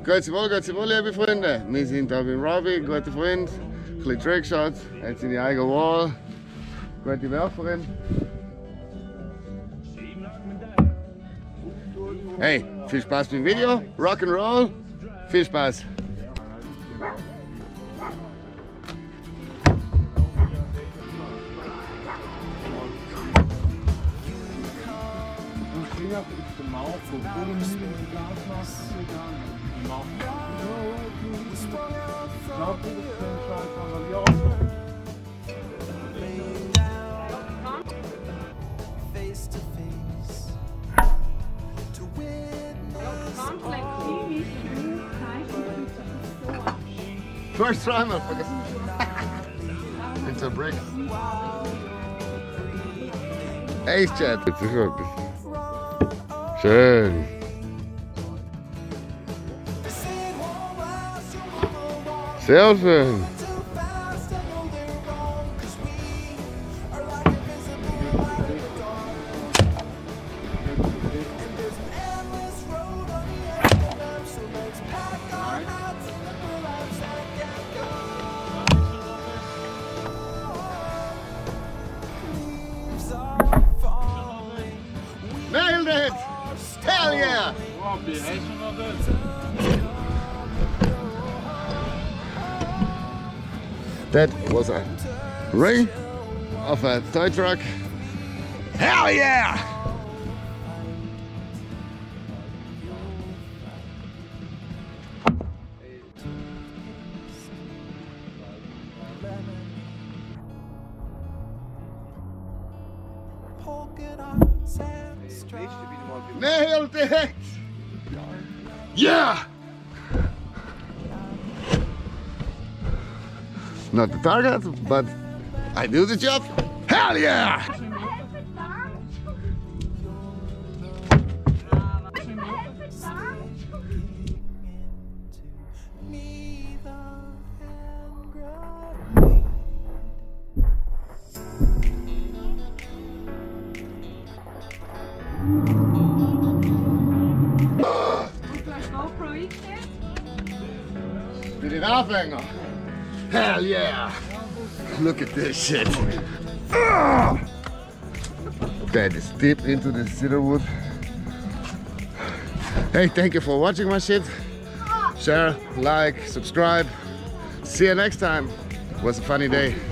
Grüezi wohl, liebe Freunde. Wir sind da beim Robbie, ein guter Freund. Ein bisschen Trickshot, hat seine eigene Wall. Gute Werferin. Hey, viel Spaß beim Video. Rock'n'Roll. Viel Spaß. First try, motherfuckers. Into a brick. Ace Chat. Schön. Sehr schön. Nailed it! Hell yeah! That was a ring of a toy truck. Hell yeah! Nailed it! Yeah! Not the target, but I do the job. Hell yeah! Did it Anfänger? Hell yeah! Look at this shit. That is deep into the cedar wood. Hey, thank you for watching my shit. Share, like, subscribe. See you next time. It was a funny day.